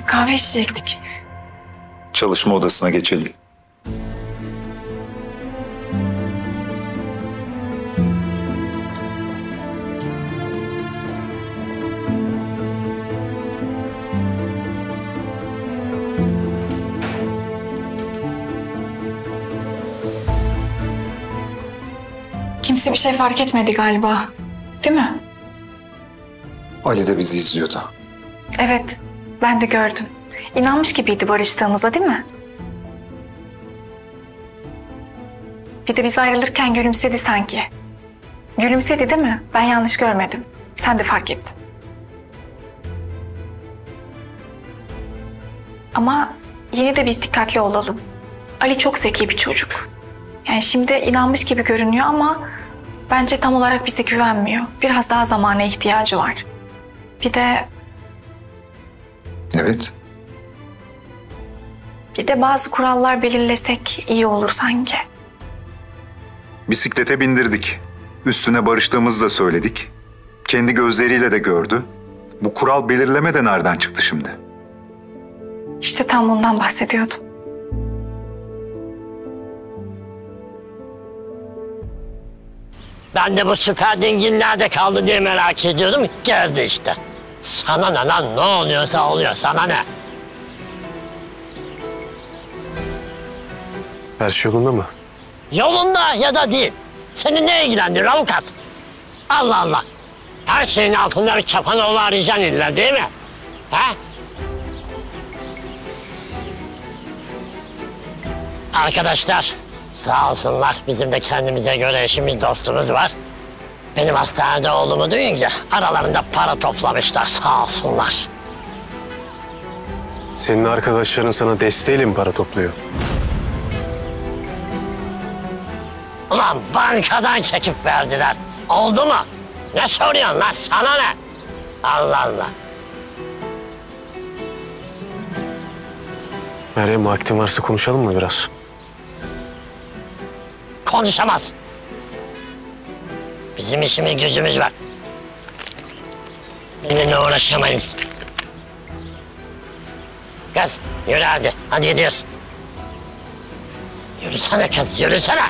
Kahve içecektik. Çalışma odasına geçelim. Kimse bir şey fark etmedi galiba. Değil mi? Ali de bizi izliyordu. Evet, ben de gördüm. İnanmış gibiydi barıştığımıza, değil mi? Bir de biz ayrılırken gülümsedi sanki. Gülümsedi değil mi? Ben yanlış görmedim. Sen de fark ettin. Ama yine de biz dikkatli olalım. Ali çok zeki bir çocuk. Yani şimdi inanmış gibi görünüyor ama bence tam olarak bize güvenmiyor. Biraz daha zamana ihtiyacı var. Bir de Evet. bazı kurallar belirlesek iyi olur sanki. Bisiklete bindirdik. Üstüne barıştığımızı da söyledik. Kendi gözleriyle de gördü. Bu kural belirleme de nereden çıktı şimdi? İşte tam bundan bahsediyordum. Ben de bu süper dingil nerede kaldı diye merak ediyordum. Geldi işte. Sana ne lan, ne oluyorsa oluyor, sana ne? Her şey yolunda mı? Yolunda ya da değil. Seni ne ilgilendirir avukat? Allah Allah. Her şeyin altında bir çapanoğlu arayacaksın illa, değil mi? He? Arkadaşlar, sağ olsunlar, bizim de kendimize göre eşimiz, dostumuz var. Benim hastanede oğlumu duyunca aralarında para toplamışlar, sağ olsunlar. Senin arkadaşların sana desteğiyle mi para topluyor? Ulan bankadan çekip verdiler. Oldu mu? Ne soruyorsun lan, sana ne? Allah Allah. Meryem, vaktin varsa konuşalım mı biraz? Konuşamaz. Bizim işimiz gücümüz var. Benimle uğraşamayız. Kız yürü hadi. Hadi gidiyoruz. Yürüsene kız, yürüsene.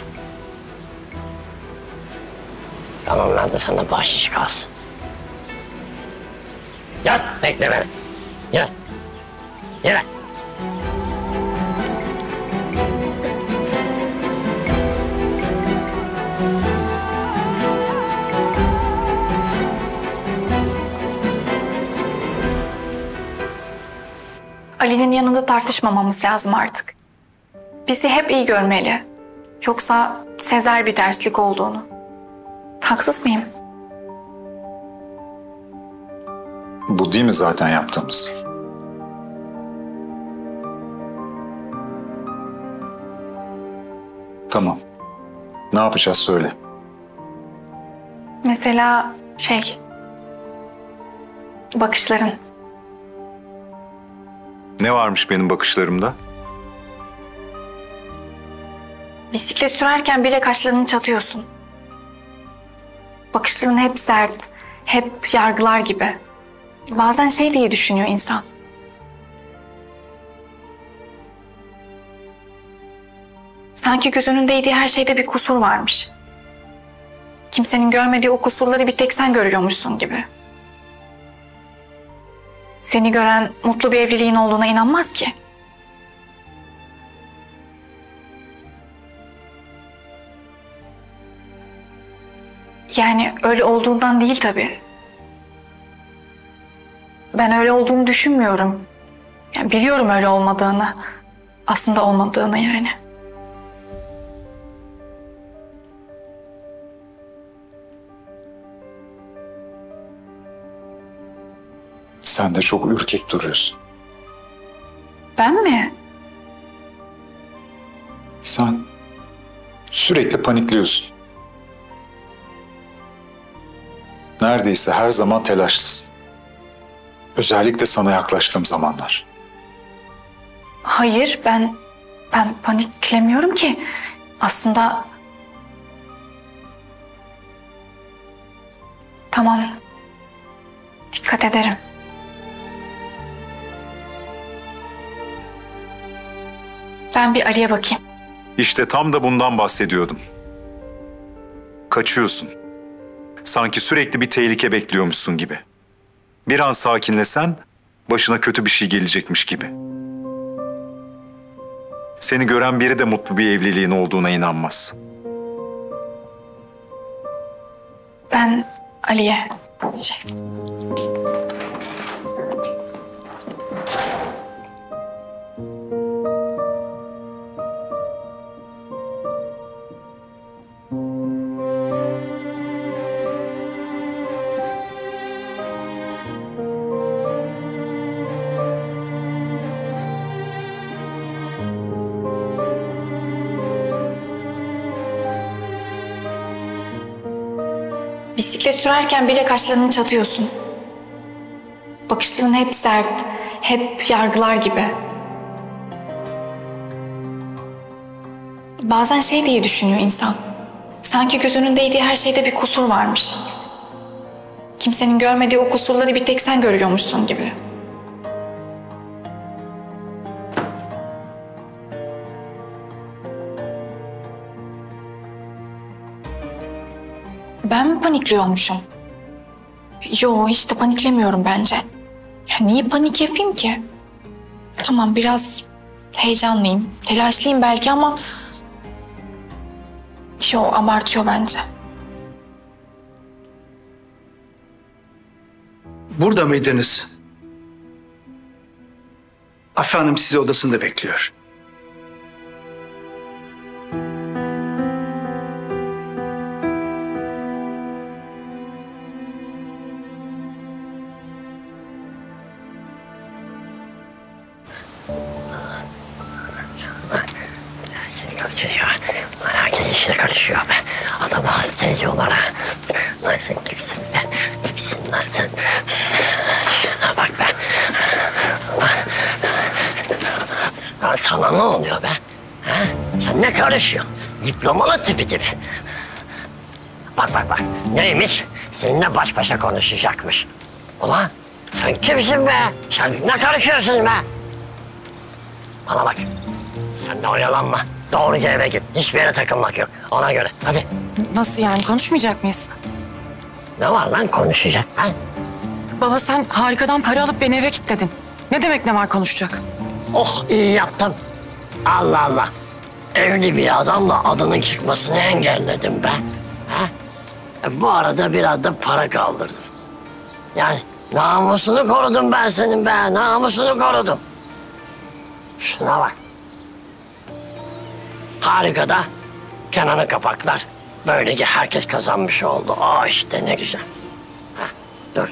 Kalanlar da sana bahşiş kalsın. Gel bekle beni. Yürü. Yürü. Ali'nin yanında tartışmamamız lazım artık. Bizi hep iyi görmeli. Yoksa sezer bir terslik olduğunu. Haksız mıyım? Bu değil mi zaten yaptığımız? Tamam. Ne yapacağız söyle. Mesela bakışların. Ne varmış benim bakışlarımda? Bisiklet sürerken bile kaşlarını çatıyorsun. Bakışların hep sert, hep yargılar gibi. Bazen diye düşünüyor insan. Sanki gözünün değdiği her şeyde bir kusur varmış. Kimsenin görmediği o kusurları bir tek sen görüyormuşsun gibi. Seni gören mutlu bir evliliğin olduğuna inanmaz ki. Yani öyle olduğundan değil tabii. Ben öyle olduğunu düşünmüyorum. Yani biliyorum öyle olmadığını. Aslında olmadığını yani. Sen de çok ürkek duruyorsun. Ben mi? Sen sürekli panikliyorsun. Neredeyse her zaman telaşlısın. Özellikle sana yaklaştığım zamanlar. Hayır, ben paniklemiyorum ki. Aslında... Tamam. Dikkat ederim. Ben bir Ali'ye bakayım. İşte tam da bundan bahsediyordum. Kaçıyorsun. Sanki sürekli bir tehlike bekliyormuşsun gibi. Bir an sakinlesen başına kötü bir şey gelecekmiş gibi. Seni gören biri de mutlu bir evliliğin olduğuna inanmaz. Ben Ali'ye bisiklet sürerken bile kaşlarını çatıyorsun. Bakışların hep sert, hep yargılar gibi. Bazen şey diye düşünüyor insan. Sanki göz önündeydiği her şeyde bir kusur varmış. Kimsenin görmediği o kusurları bir tek sen görüyormuşsun gibi. Ben mi panikliyormuşum? Yo, hiç de paniklemiyorum bence. Ya niye panik yapayım ki? Tamam, biraz heyecanlıyım, telaşlıyım belki ama... Yo, abartıyor bence. Burada mıydınız? Afife Hanım sizi odasında bekliyor. Herkes işine karışıyor be. Adamı hasta ediyorlar ha. Nasıl kimsin be? Kimsin lan sen? Şuna bak be. Ya sana ne oluyor be? Ha? Sen ne karışıyorsun? Diplomalı tipi. Bak. Neymiş? Seninle baş başa konuşacakmış. Ulan sen kimsin be? Sen ne karışıyorsun be? Bana bak. Sen de oyalanma. Doğruca eve git. Hiçbir yere takılmak yok. Ona göre. Hadi. Nasıl yani? Konuşmayacak mıyız? Ne var lan konuşacak ha? Baba sen Harika'dan para alıp beni eve kilitledin. Ne demek ne var konuşacak? Oh iyi yaptım. Allah Allah. Evli bir adamla adının çıkmasını engelledim be. Ha? Bu arada biraz da para kaldırdım. Yani namusunu korudum ben senin be. Namusunu korudum. Şuna bak. Harikada Kenan'ı kapaklar. Böylece herkes kazanmış oldu. Aa işte ne güzel. Heh, dur.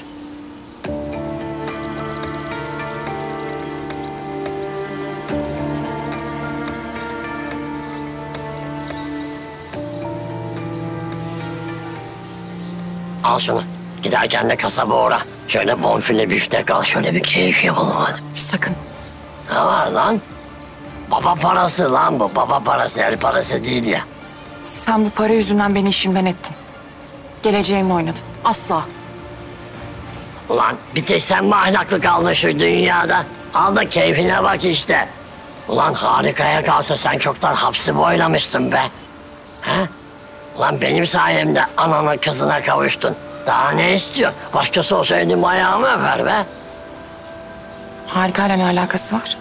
Al şunu. Giderken de kasaba uğra. Şöyle bonfile biftek al. Şöyle bir keyif yapalım hadi. Sakın. Ne var lan? Baba parası lan bu. Baba parası, el parası değil ya. Sen bu para yüzünden beni işimden ettin. Geleceğimle oynadın. Asla. Ulan bir tek sen mi ahlaklı kaldın şu dünyada? Al da keyfine bak işte. Ulan Harika'ya kalsa sen çoktan hapsi boylamıştın be. He? Ulan benim sayemde anana kızına kavuştun. Daha ne istiyor? Başkası olsa elim ayağımı öper be. Harika'yla ne alakası var?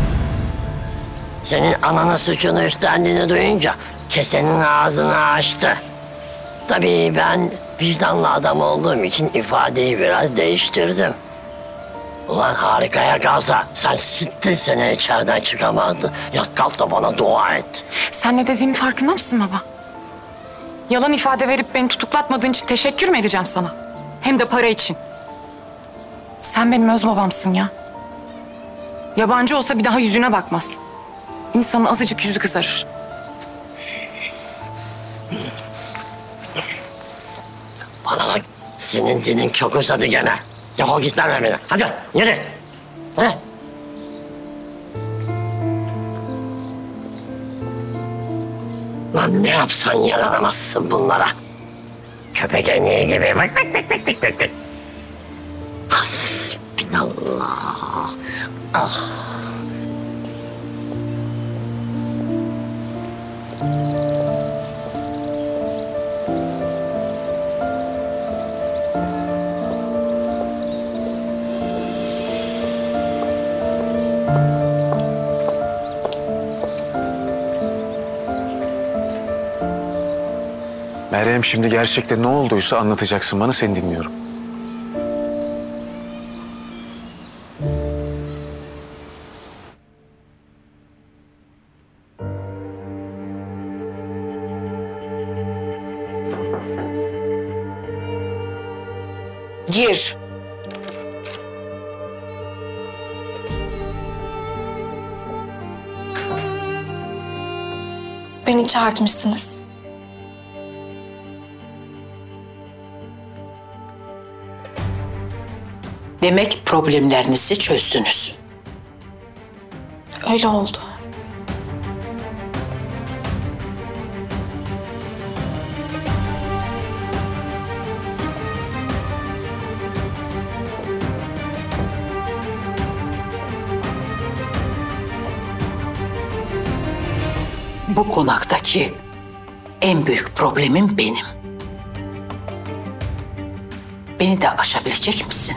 Senin ananın suçunu üstlendiğini duyunca kesenin ağzını açtı. Tabii ben vicdanlı adam olduğum için ifadeyi biraz değiştirdim. Ulan Harika'ya kalsa sen 60 sene içeriden çıkamazdın. Yat kalk da bana dua et. Sen ne dediğinin farkında mısın baba? Yalan ifade verip beni tutuklatmadığın için teşekkür mü edeceğim sana? Hem de para için. Sen benim öz babamsın ya. Yabancı olsa bir daha yüzüne bakmaz. İnsanın azıcık yüzü kızarır. Bana bak senin dilin çok uzadı gene. Defol git lan evine. Hadi yürü. He? Lan ne yapsan yaranamazsın bunlara. Köpek eneği gibi bak. Hasbinallah. Ah. Meryem, şimdi gerçekten ne olduysa anlatacaksın bana, seni dinliyorum. Gir. Beni çağırtmışsınız. Demek problemlerinizi çözdünüz. Öyle oldu. Bu konaktaki en büyük problemim benim. Beni de aşabilecek misin?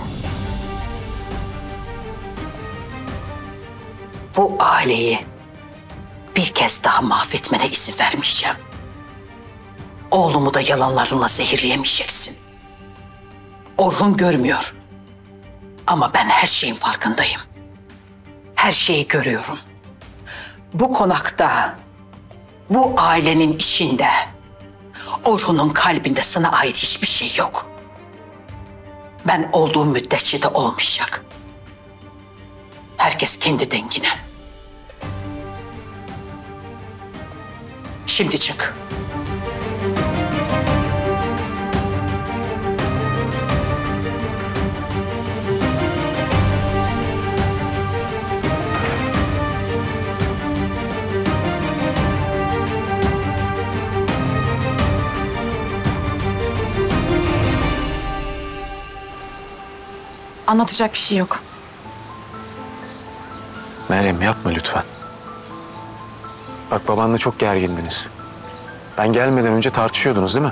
Bu aileyi bir kez daha mahvetmene izin vermeyeceğim. Oğlumu da yalanlarınla zehirleyemeyeceksin. Orhun görmüyor. Ama ben her şeyin farkındayım. Her şeyi görüyorum. Bu konakta, bu ailenin içinde, Orhun'un kalbinde sana ait hiçbir şey yok. Ben olduğum müddetçe de olmayacak. Herkes kendi dengine. Şimdi çık. Anlatacak bir şey yok. Meryem, yapma lütfen. Bak, babanla çok gergindiniz. Ben gelmeden önce tartışıyordunuz değil mi?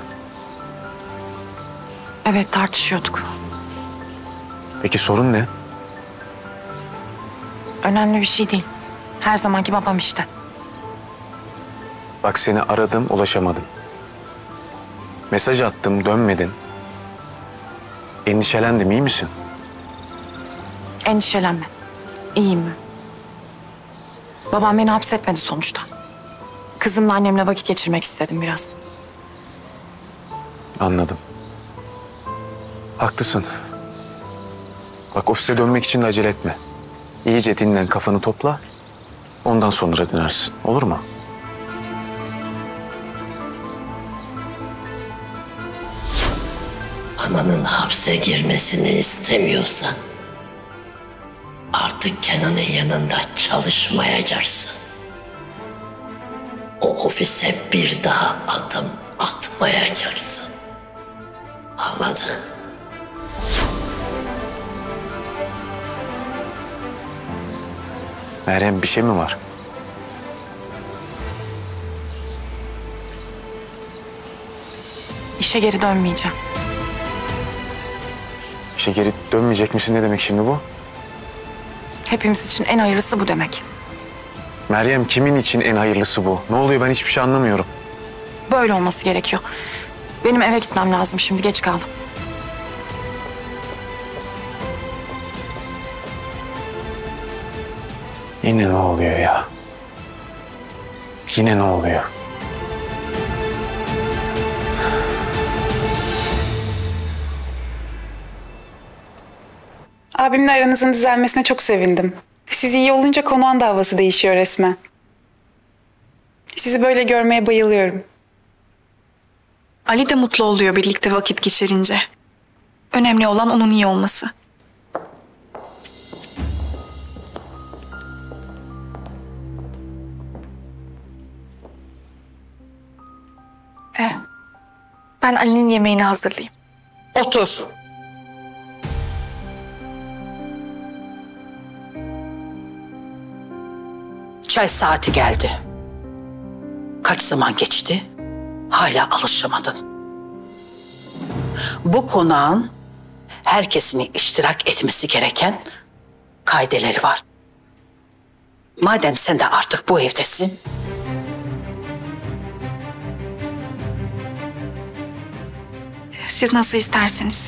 Evet, tartışıyorduk. Peki sorun ne? Önemli bir şey değil. Her zamanki babam işte. Bak, seni aradım, ulaşamadım. Mesaj attım, dönmedin. Endişelendim, iyi misin? Endişelenme. İyiyim ben. Babam beni hapsetmedi sonuçta. Kızımla annemle vakit geçirmek istedim biraz. Anladım. Haklısın. Bak, ofise dönmek için de acele etme. İyice dinlen, kafanı topla. Ondan sonra dönersin. Olur mu? Ananın hapse girmesini istemiyorsan artık Kenan'ın yanında çalışmayacaksın. O ofise bir daha adım atmayacaksın. Anladın? Meryem, bir şey mi var? İşe geri dönmeyeceğim. İşe geri dönmeyecek misin, ne demek şimdi bu? Hepimiz için en hayırlısı bu demek. Meryem, kimin için en hayırlısı bu? Ne oluyor, ben hiçbir şey anlamıyorum. Böyle olması gerekiyor. Benim eve gitmem lazım şimdi, geç kaldım. Yine ne oluyor ya? Yine ne oluyor? Abimle aranızın düzelmesine çok sevindim. Siz iyi olunca konağın da havası değişiyor resmen. Sizi böyle görmeye bayılıyorum. Ali de mutlu oluyor birlikte vakit geçirince. Önemli olan onun iyi olması. Ben Ali'nin yemeğini hazırlayayım. Otur. Çay saati geldi. Kaç zaman geçti? Hala alışamadın. Bu konağın herkesin iştirak etmesi gereken kaideleri var. Madem sen de artık bu evdesin, Siz nasıl isterseniz.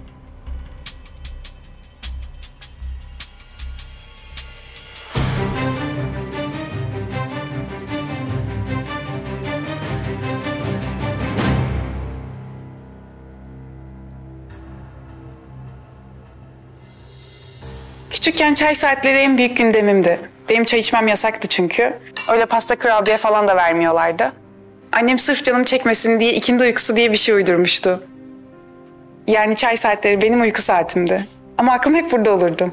Küçükken çay saatleri en büyük gündemimdi. Benim çay içmem yasaktı çünkü. Öyle pasta kurabiye falan da vermiyorlardı. Annem sırf canım çekmesin diye ikindi uykusu diye bir şey uydurmuştu. Yani çay saatleri benim uyku saatimdi. Ama aklım hep burada olurdu.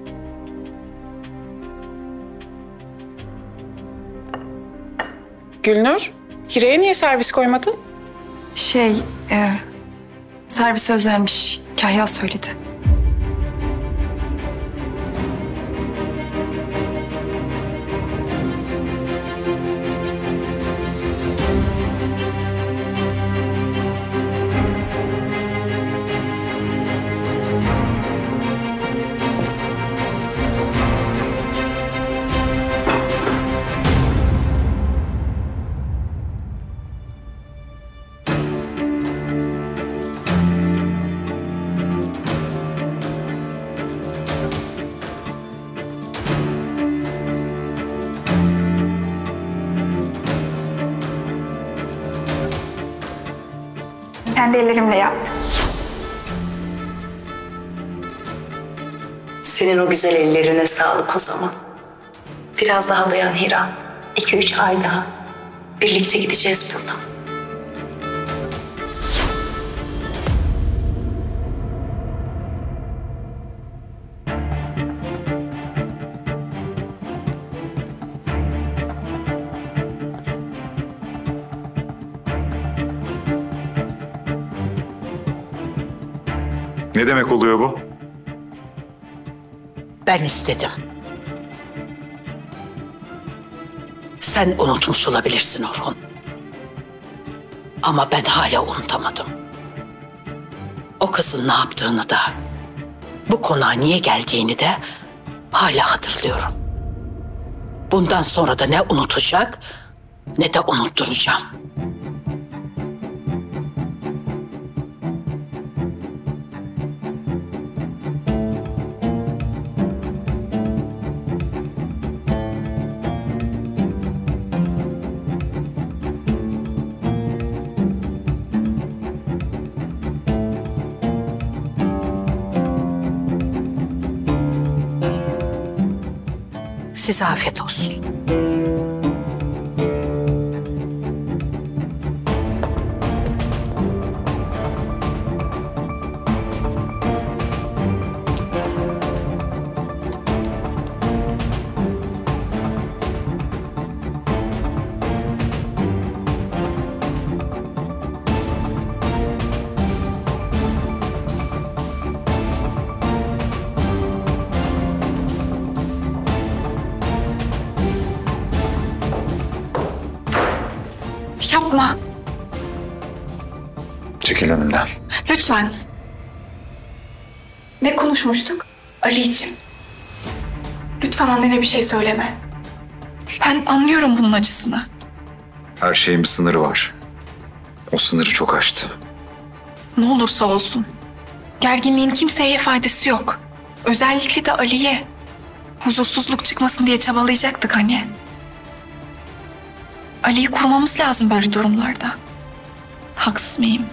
Gülnur, Hire'ye niye servis koymadın? Servis özelmiş. Kahya söyledi. Kendi ellerimle yaptım. Senin o güzel ellerine sağlık o zaman. Biraz daha dayan Hira. 2-3 ay daha. Birlikte gideceğiz buradan. Ne demek oluyor bu? Ben istedim. Sen unutmuş olabilirsin Orhun. Ama ben hala unutamadım. O kızın ne yaptığını da, bu konağa niye geldiğini de hala hatırlıyorum. Bundan sonra da ne unutacak ne de unutturacağım. Size afiyet olsun. Yapma. Çekil önümden. Lütfen. Ne konuşmuştuk? Ali için. Lütfen annene bir şey söyleme. Ben anlıyorum bunun acısını. Her şeyin bir sınırı var. O sınırı çok aştı. Ne olursa olsun. Gerginliğin kimseye faydası yok. Özellikle de Ali'ye. Huzursuzluk çıkmasın diye çabalayacaktık hani. Ali'yi korumamız lazım böyle durumlarda. Haksız mıyım?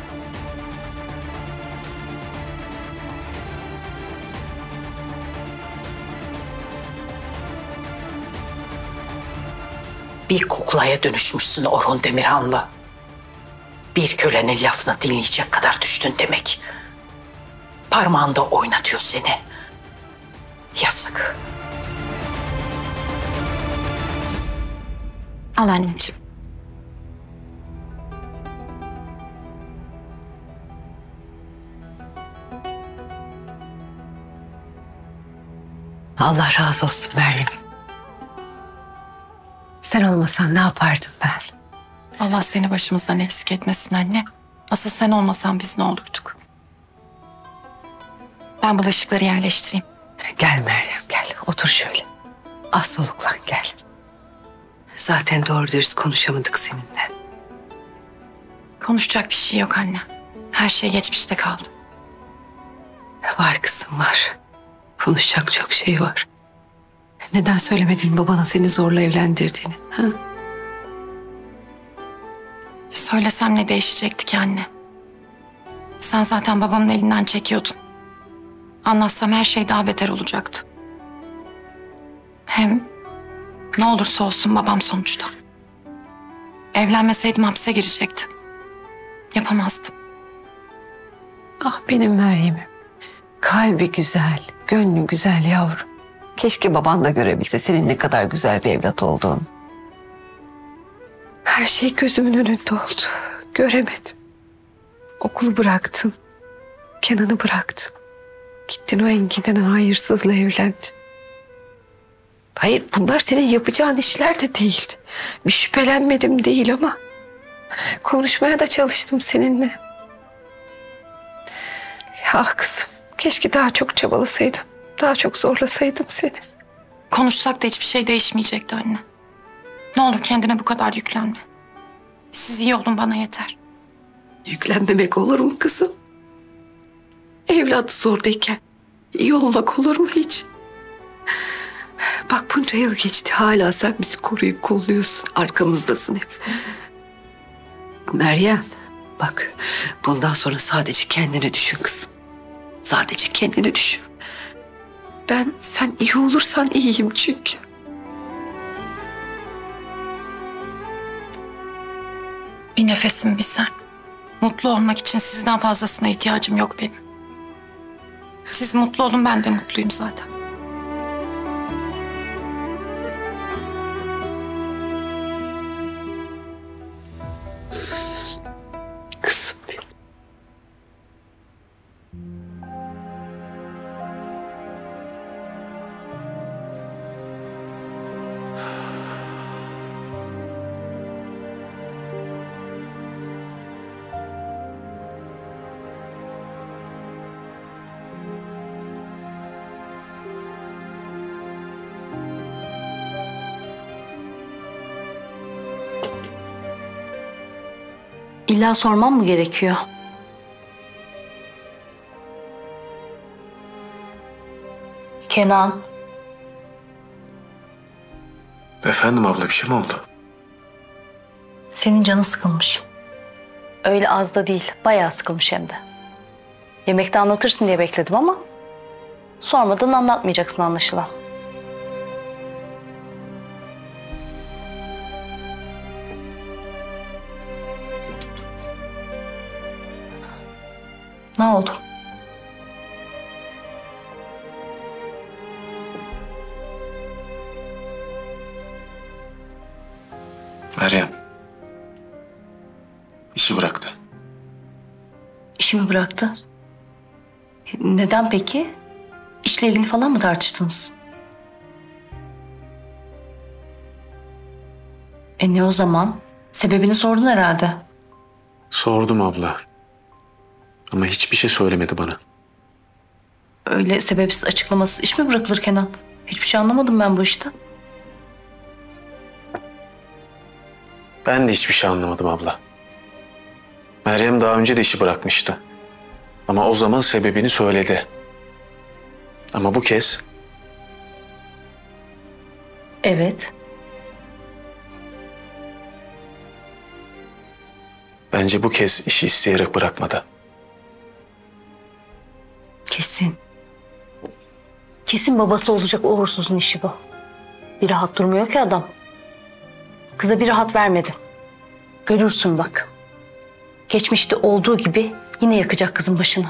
Bir kuklaya dönüşmüşsün Orhun Demirhanlı. Bir kölenin lafını dinleyecek kadar düştün demek. Parmağında oynatıyor seni. Yazık. Al anneciğim. Allah razı olsun Meryem. Sen olmasan ne yapardım ben? Allah seni başımızdan eksik etmesin anne. Asıl sen olmasan biz ne olurduk? Ben bulaşıkları yerleştireyim. Gel Meryem gel. Otur şöyle. Az soluklan gel. Zaten doğru dürüst konuşamadık seninle. Konuşacak bir şey yok anne. Her şey geçmişte kaldı. Var kızım var. Konuşacak çok şey var. Neden söylemedin babana seni zorla evlendirdiğini? Ha? Söylesem ne değişecekti ki anne? Sen zaten babamın elinden çekiyordun. Anlatsam her şey daha beter olacaktı. Hem ne olursa olsun babam sonuçta. Evlenmeseydim hapse girecekti. Yapamazdım. Ah benim Meryem'im. Kalbi güzel, gönlü güzel yavrum. Keşke baban da görebilse senin ne kadar güzel bir evlat olduğunu. Her şey gözümün önünde oldu. Göremedim. Okulu bıraktın. Kenan'ı bıraktın. Gittin o Engin denen hayırsızla evlendin. Hayır bunlar senin yapacağın işler de değildi. Bir şüphelenmedim değil ama konuşmaya da çalıştım seninle. Ya kızım keşke daha çok çabalasaydım. Daha çok zorlasaydım seni. Konuşsak da hiçbir şey değişmeyecekti anne. Ne olur kendine bu kadar yüklenme. Siz iyi olun bana yeter. Yüklenmemek olur mu kızım? Evladı zordayken iyi olmak olur mu hiç? Bak bunca yıl geçti hala sen bizi koruyup kolluyorsun. Arkamızdasın hep. Meryem bak bundan sonra sadece kendini düşün kızım. Sadece kendini düşün. Sen iyi olursan iyiyim çünkü. Bir nefesim bir sen. Mutlu olmak için sizden fazlasına ihtiyacım yok benim. Siz mutlu olun ben de mutluyum zaten. Kızım benim. İlla sormam mı gerekiyor? Kenan. Efendim abla bir şey mi oldu? Senin canın sıkılmış. Öyle az da değil, bayağı sıkılmış hem de. Yemekte anlatırsın diye bekledim ama sormadan anlatmayacaksın anlaşılan. Ne oldu? Meryem. İşi bıraktı. İşi mi bıraktı? Neden peki? İşle ilgili falan mı tartıştınız? Ne o zaman? Sebebini sordun herhalde. Sordum abla. Ama hiçbir şey söylemedi bana. Öyle sebepsiz açıklamasız iş mi bırakılır Kenan? Hiçbir şey anlamadım ben bu işten. Ben de hiçbir şey anlamadım abla. Meryem daha önce de işi bırakmıştı. Ama o zaman sebebini söyledi. Ama bu kez... Evet. Bence bu kez işi isteyerek bırakmadı. Kesin. Kesin babası olacak o uğursuzun işi bu. Bir rahat durmuyor ki adam. Kıza bir rahat vermedi. Görürsün bak. Geçmişte olduğu gibi yine yakacak kızın başını.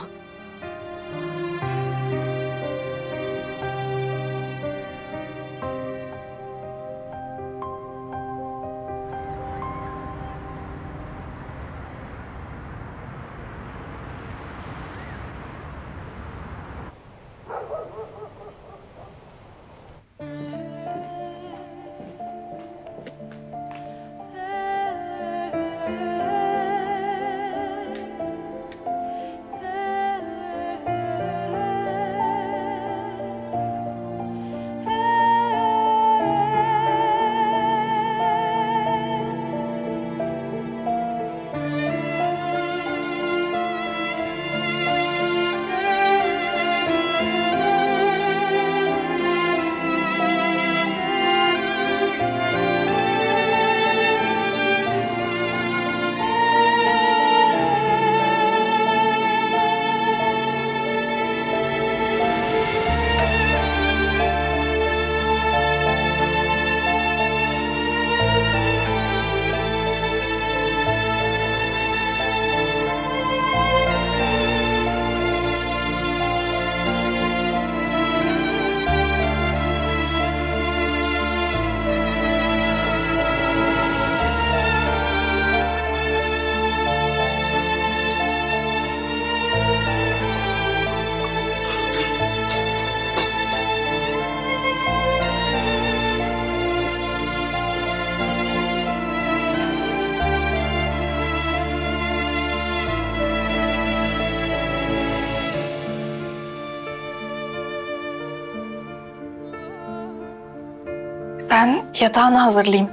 Ben yatağını hazırlayayım.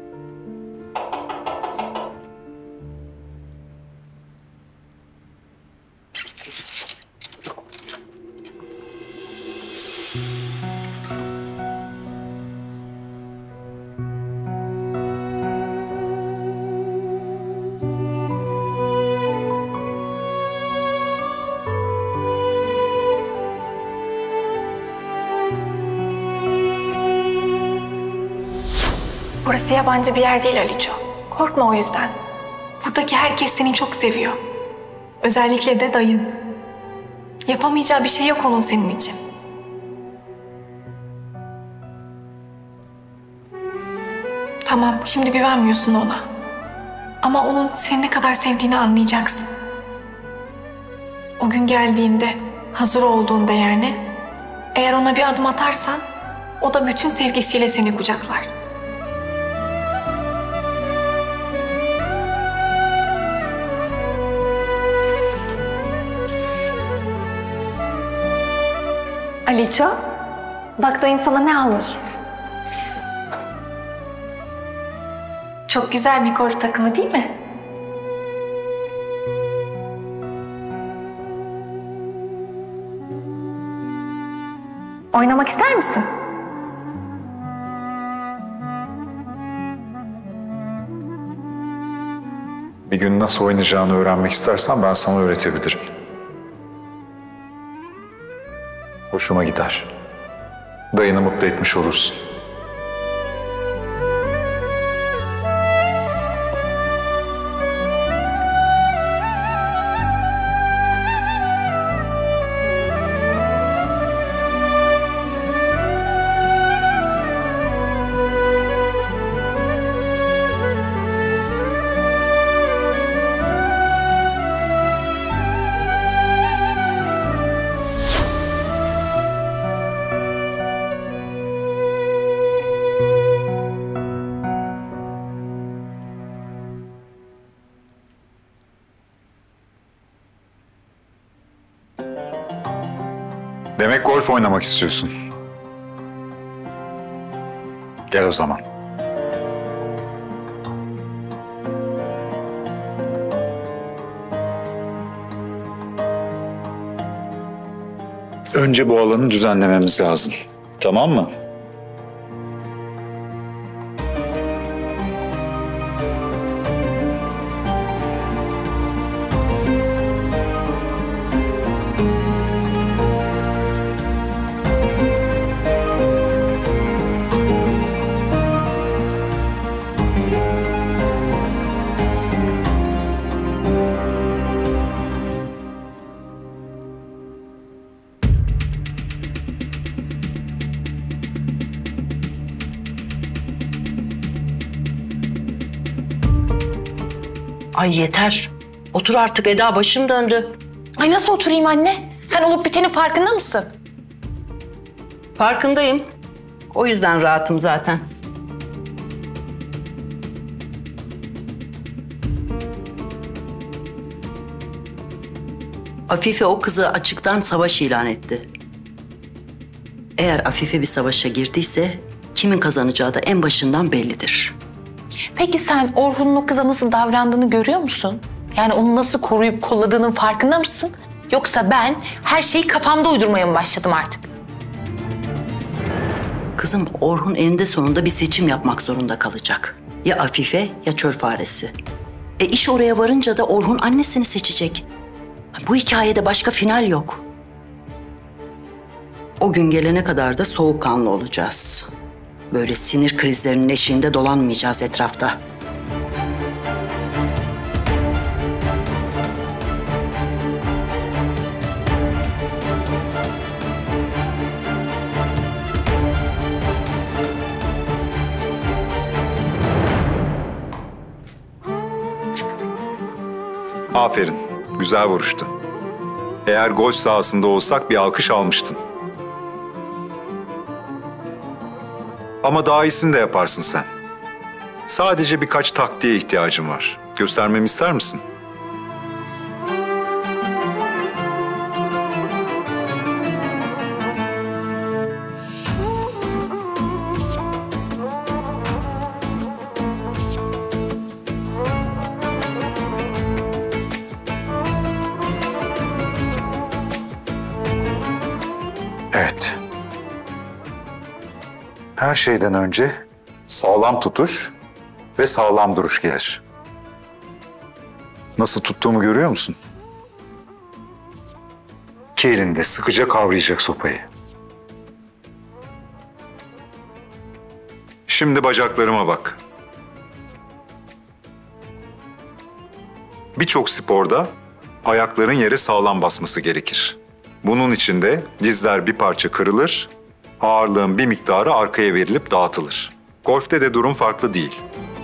Burası yabancı bir yer değil Aliço. Korkma o yüzden. Buradaki herkes seni çok seviyor. Özellikle de dayın. Yapamayacağı bir şey yok onun senin için. Tamam, şimdi güvenmiyorsun ona. Ama onun seni ne kadar sevdiğini anlayacaksın. O gün geldiğinde, hazır olduğunda yani, eğer ona bir adım atarsan, o da bütün sevgisiyle seni kucaklar. Aliço, bak dayın sana ne almış? Çok güzel bir kor takımı değil mi? Oynamak ister misin? Bir gün nasıl oynayacağını öğrenmek istersen ben sana öğretebilirim. Hoşuma gider. Dayını mutlu etmiş olursun. Demek golf oynamak istiyorsun. Gel o zaman. Önce bu alanı düzenlememiz lazım. Tamam mı? Ay yeter. Otur artık Eda, başım döndü. Ay nasıl oturayım anne? Sen olup bitenin farkında mısın? Farkındayım. O yüzden rahatım zaten. Afife o kızı açıktan savaş ilan etti. Eğer Afife bir savaşa girdiyse kimin kazanacağı da en başından bellidir. Peki sen Orhun'un o kıza nasıl davrandığını görüyor musun? Yani onu nasıl koruyup kolladığının farkında mısın? Yoksa ben her şeyi kafamda uydurmaya mı başladım artık? Kızım, Orhun eninde sonunda bir seçim yapmak zorunda kalacak. Ya Afife ya çöl faresi. İş oraya varınca da Orhun annesini seçecek. Bu hikayede başka final yok. O gün gelene kadar da soğukkanlı olacağız. Böyle sinir krizlerinin eşiğinde dolanmayacağız etrafta. Aferin. Güzel vuruştu. Eğer golf sahasında olsak bir alkış almıştın. Ama daha iyisini de yaparsın sen. Sadece birkaç taktiğe ihtiyacım var. Göstermemi ister misin? Evet. Her şeyden önce sağlam tutuş ve sağlam duruş gelir. Nasıl tuttuğumu görüyor musun? İki elinde sıkıca kavrayacak sopayı. Şimdi bacaklarıma bak. Birçok sporda ayakların yere sağlam basması gerekir. Bunun için de dizler bir parça kırılır, ağırlığın bir miktarı arkaya verilip dağıtılır. Golfte de durum farklı değil.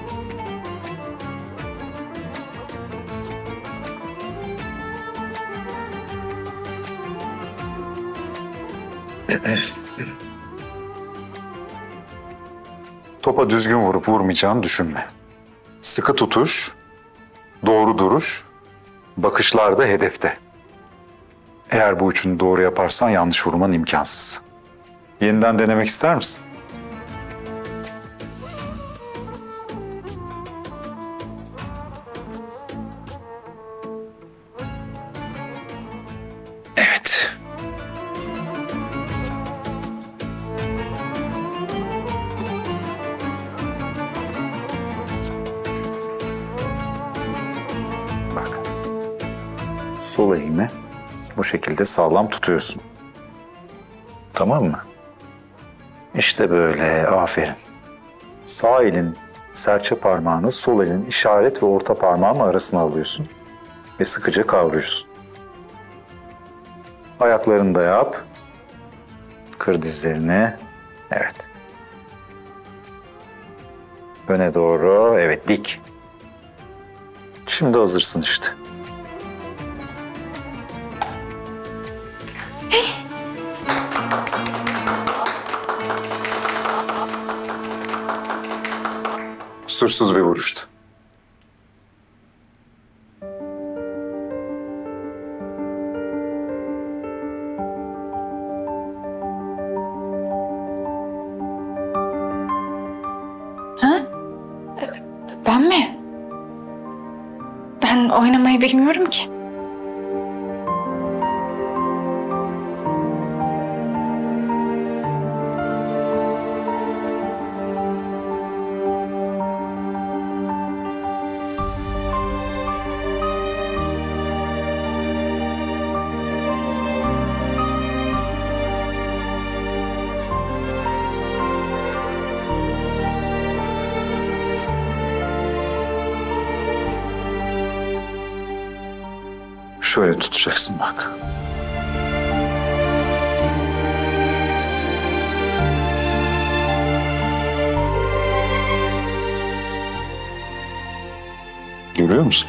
Topa düzgün vurup vurmayacağını düşünme. Sıkı tutuş, doğru duruş, bakışlar da hedefte. Eğer bu üçünü doğru yaparsan yanlış vurman imkansız. Yeniden denemek ister misin? Evet. Bak. Sol elini bu şekilde sağlam tutuyorsun. Tamam mı? İşte böyle, aferin. Sağ elin serçe parmağını sol elin işaret ve orta parmağın arasına alıyorsun ve sıkıca kavruyorsun. Ayaklarını da yap. Kır dizlerini. Evet. Öne doğru. Evet, dik. Şimdi hazırsın işte. Kusursuz bir vuruştu. Ben mi? Ben oynamayı bilmiyorum ki. Şöyle tutacaksın bak. Görüyor musun?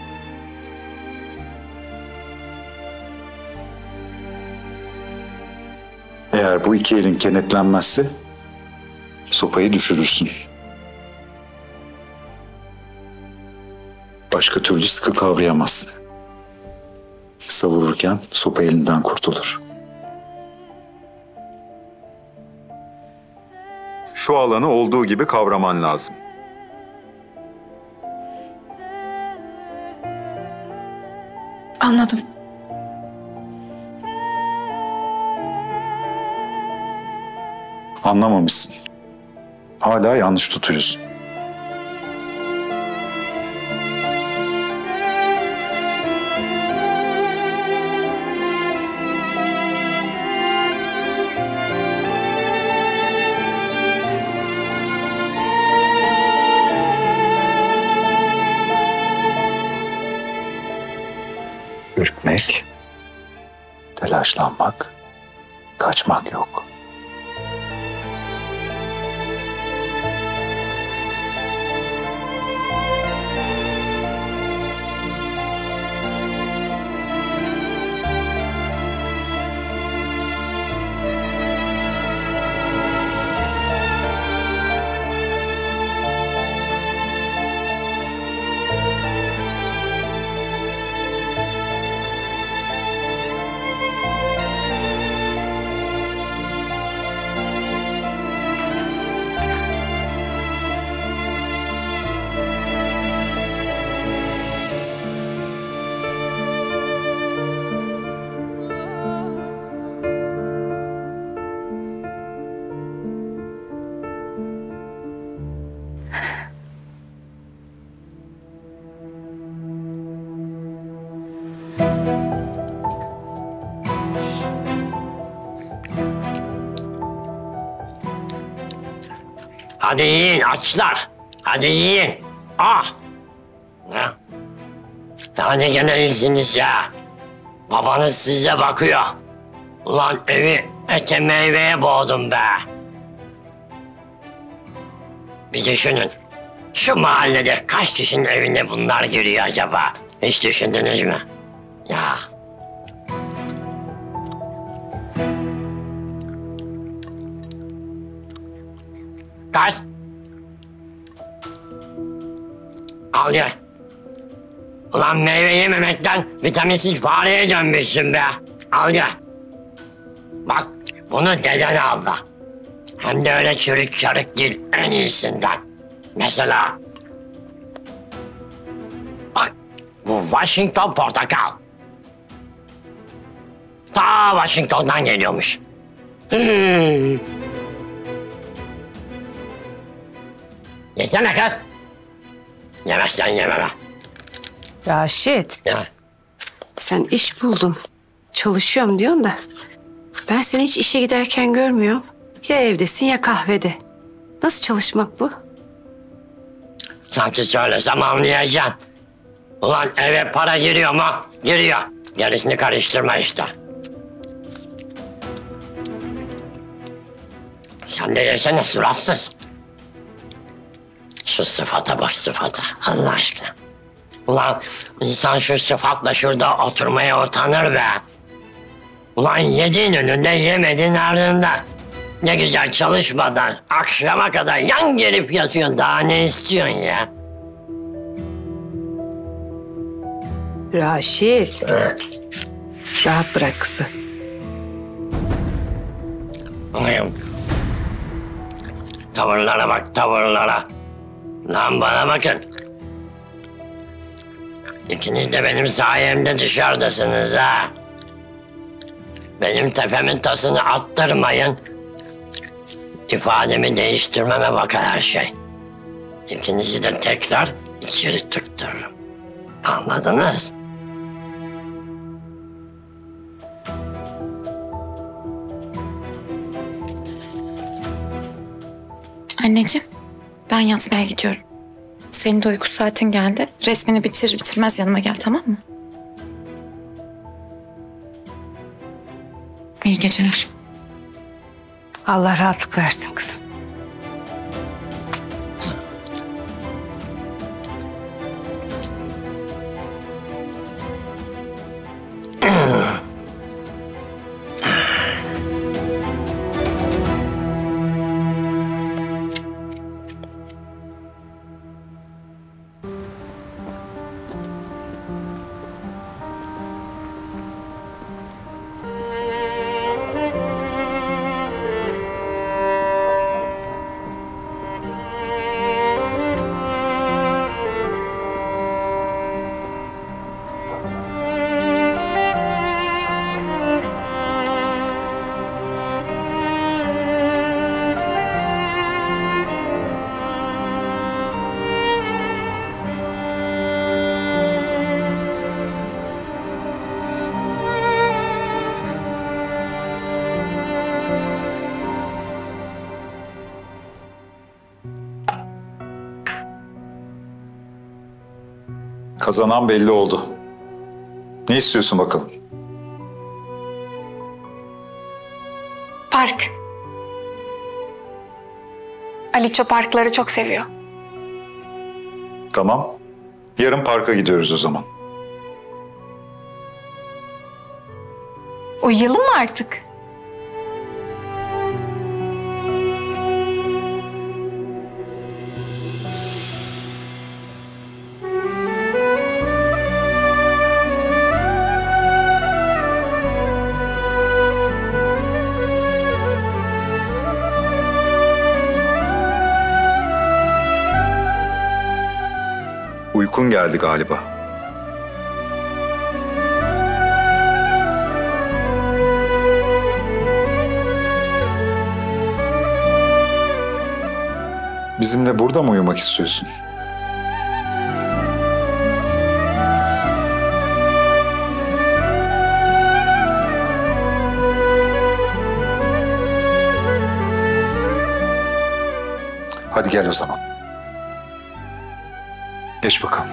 Eğer bu iki elin kenetlenmezse sopayı düşürürsün. Başka türlü sıkı kavrayamazsın. Savururken sopa elinden kurtulur. Şu alanı olduğu gibi kavraman lazım. Anladım. Anlamamışsın. Hala yanlış tutuyorsun. Ürkmek, telaşlanmak, kaçmak yok. Hadi yiyin açlar. Hadi yiyin. Ah. Ya. Yani gene iyisiniz ya. Babanız size bakıyor. Ulan evi ete meyveye boğdum be. Bir düşünün. Şu mahallede kaç kişinin evine bunlar giriyor acaba? Hiç düşündünüz mü? Ya. Kaç. Al ye. Ulan meyve yememekten vitaminsiz fareye dönmüşsün be. Al ye. Bak bunu deden aldı. Hem de öyle çürük çarık değil, en iyisinden. Mesela... Bak bu Washington portakal. Ta Washington'dan geliyormuş. Yesene kız. Yemezsen yememe. Raşit, Ya. sen iş buldum. Çalışıyorum diyorsun da. Ben seni hiç işe giderken görmüyorum. Ya evdesin ya kahvede. Nasıl çalışmak bu? Sanki söylesem anlayacaksın. Ulan eve para giriyor mu? Giriyor. Gerisini karıştırma işte. Sen de yesene suratsız. Şu sıfata bak sıfata Allah aşkına. Ulan insan şu sıfatla şurada oturmaya utanır be. Ulan yediğin önünde yemediğin ardında. Ne güzel çalışmadan akşama kadar yan gelip yatıyorsun. Daha ne istiyorsun ya? Raşit, rahat bırak kızı. Ulan. Tavırlara bak tavırlara. Lan bana bakın. İkiniz de benim sayemde dışarıdasınız ha. Benim tepemin tasını attırmayın. İfademi değiştirmeme bakar her şey. İkinizi de tekrar içeri tıktırırım. Anladınız? Anneciğim, ben yatmaya gidiyorum. Senin de uyku saatin geldi. Resmini bitir bitirmez yanıma gel, tamam mı? İyi geceler. Allah rahatlık versin kızım. Kazanan belli oldu. Ne istiyorsun bakalım? Park. Aliço parkları çok seviyor. Tamam. Yarın parka gidiyoruz o zaman. Uyuyalım mı artık? Uykun geldi galiba. Bizimle burada mı uyumak istiyorsun? Hadi gel o zaman. Geç bakalım.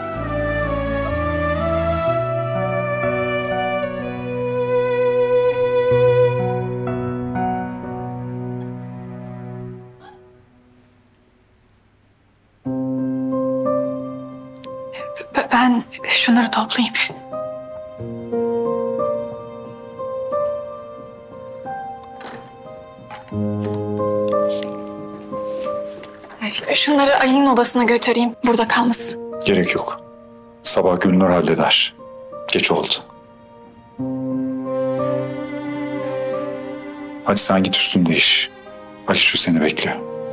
Ben şunları toplayayım. Şunları Ali'nin odasına götüreyim. Burada kalmasın. Gerek yok. Sabah Gülnur halleder. Geç oldu. Hadi sen git üstünü değiş. Ali şu seni bekliyor.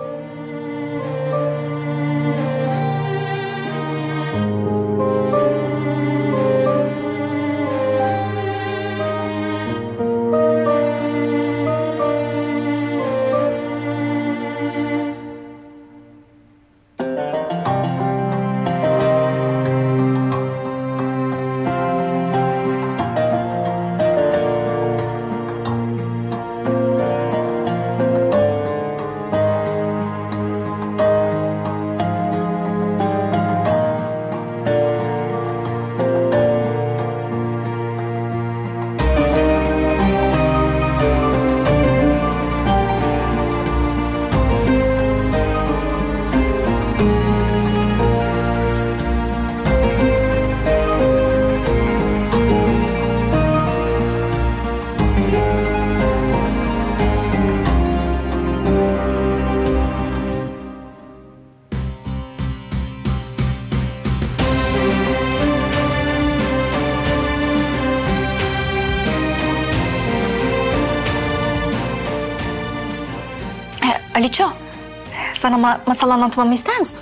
Aliço, sana masal anlatmamı ister misin?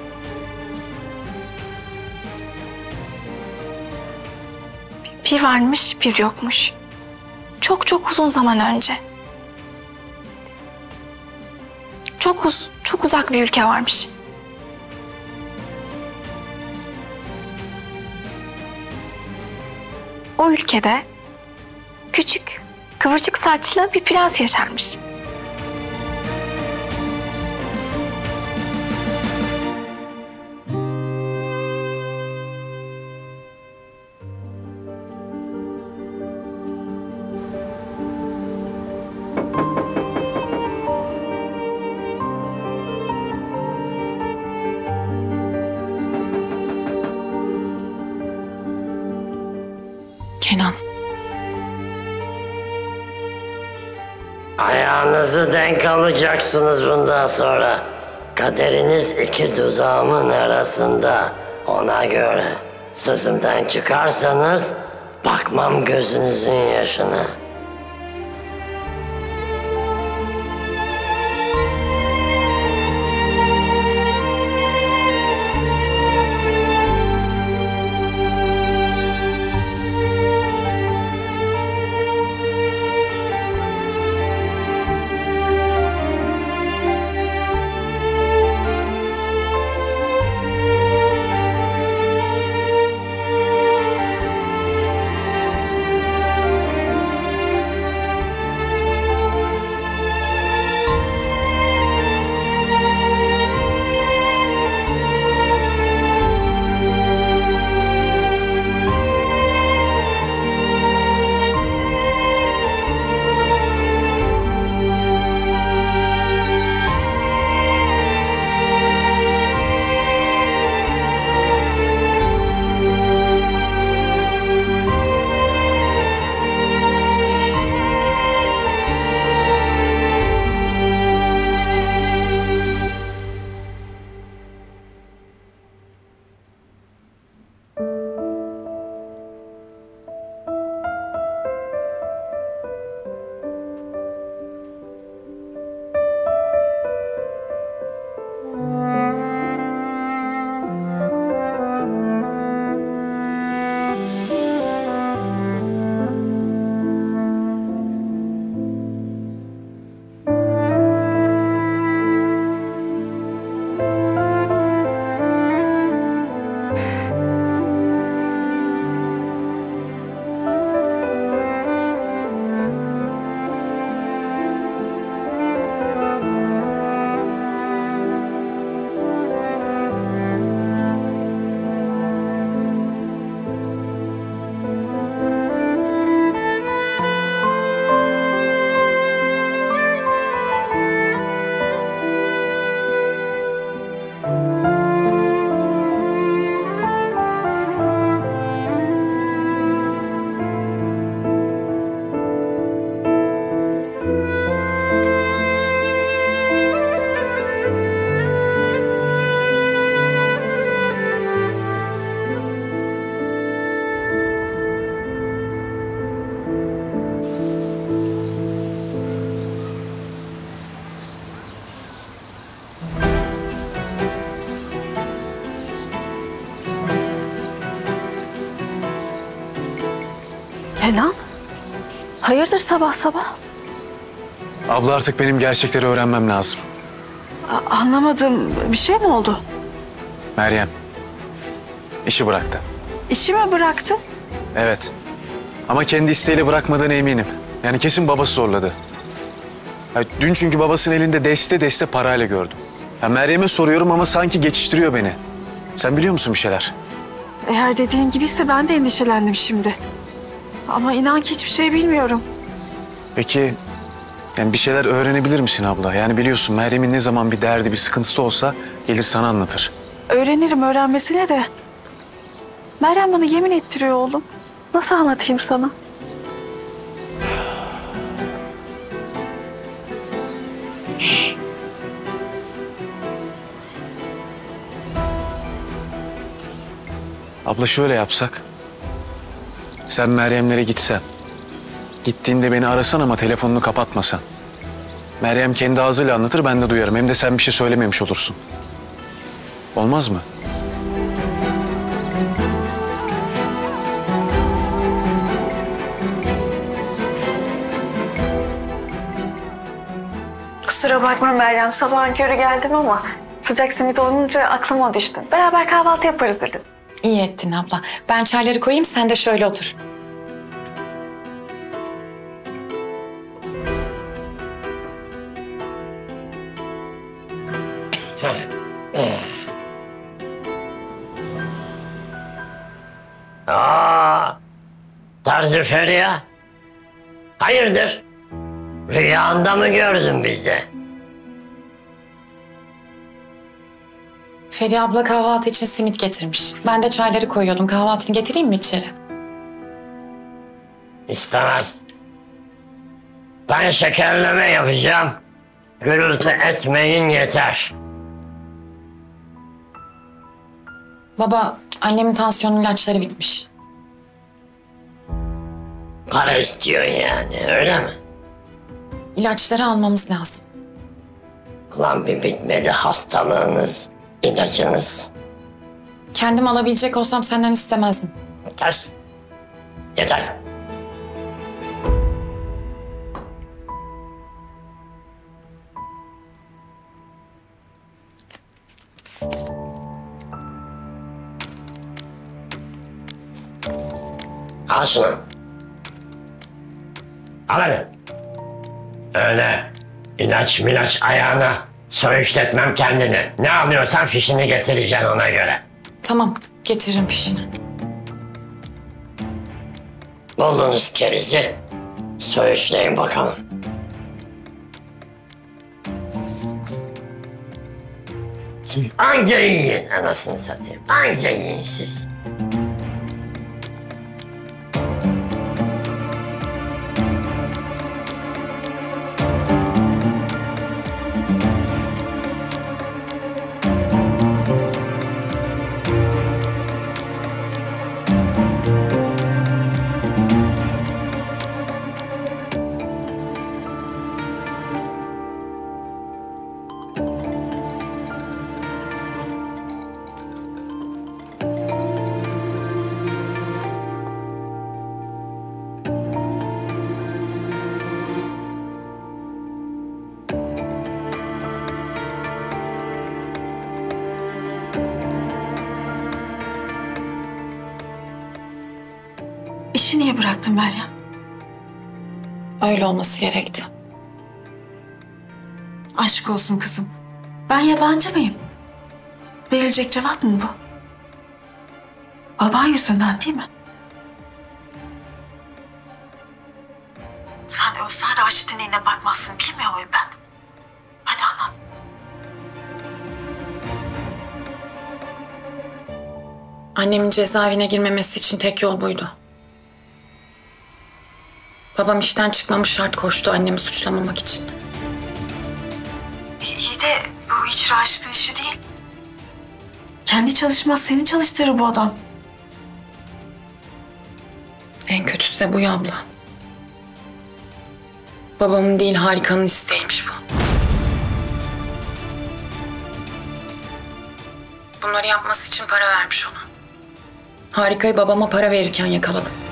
Bir varmış, bir yokmuş. Çok çok uzun zaman önce. Çok uzak bir ülke varmış. O ülkede küçük, kıvırcık saçlı bir prens yaşarmış. Kenan. Ayağınızı denk alacaksınız bundan sonra. Kaderiniz iki dudağımın arasında. Ona göre sözümden çıkarsanız bakmam gözünüzün yaşına. Kenan, hayırdır sabah sabah? Abla artık benim gerçekleri öğrenmem lazım. Anlamadım. Bir şey mi oldu? Meryem işi bıraktı. İşi mi bıraktın? Evet. Ama kendi isteğiyle bırakmadığına eminim. Yani kesin babası zorladı. Ya dün çünkü babasının elinde deste parayla gördüm. Ya Meryem'e soruyorum ama sanki geçiştiriyor beni. Sen biliyor musun bir şeyler? Eğer dediğin gibiyse ben de endişelendim şimdi. Ama inan ki hiçbir şey bilmiyorum. Peki yani bir şeyler öğrenebilir misin abla? Yani biliyorsun Meryem'in ne zaman bir derdi, bir sıkıntısı olsa gelir sana anlatır. Öğrenirim öğrenmesine de. Meryem bana yemin ettiriyor oğlum. Nasıl anlatayım sana? Abla şöyle yapsak. Sen Meryem'lere gitsen. Gittiğinde beni arasan ama telefonunu kapatmasan. Meryem kendi ağzıyla anlatır, ben de duyarım. Hem de sen bir şey söylememiş olursun. Olmaz mı? Kusura bakma Meryem, sabahın körü geldim ama sıcak simit olunca aklıma düştü. Beraber kahvaltı yaparız dedim. İyi ettin abla. Ben çayları koyayım, sen de şöyle otur. Terzi Feriha. Hayırdır? Rüyanda mı gördün bizi? Feriha abla kahvaltı için simit getirmiş. Ben de çayları koyuyordum. Kahvaltını getireyim mi içeri? İstemez. Ben şekerleme yapacağım. Gürültü etmeyin yeter. Baba, annemin tansiyon ilaçları bitmiş. Para istiyor yani, öyle mi? İlaçları almamız lazım. Ulan bir bitmedi hastalığınız, ilacınız. Kendim alabilecek olsam senden istemezdim. Kes. Yeter. Al şunu. Al hadi. Öyle ilaç ayağına söğüşletmem kendini. Ne alıyorsan fişini getireceksin ona göre. Tamam, getiririm fişini. Buldunuz kerizi. Söğüşleyin bakalım. Siz anca yiyin anasını satayım. Anca yiyin siz. İşi niye bıraktın Meryem? Öyle olması gerekti. Aşk olsun kızım. Ben yabancı mıyım? Verilecek cevap mı bu? Baban yüzünden değil mi? Sen ölsen Raşit'in eline bakmazsın bilmiyor muyum ben? Hadi anlat. Annemin cezaevine girmemesi için tek yol buydu. Babam işten çıkmamış şart koştu annemi suçlamamak için. İyi de bu hiç Raşit'in işi değil. Kendi çalışmaz seni çalıştırır bu adam. En kötüsü de bu ya abla. Babamın değil Harika'nın isteğiymiş bu. Bunları yapması için para vermiş ona. Harika'yı babama para verirken yakaladım.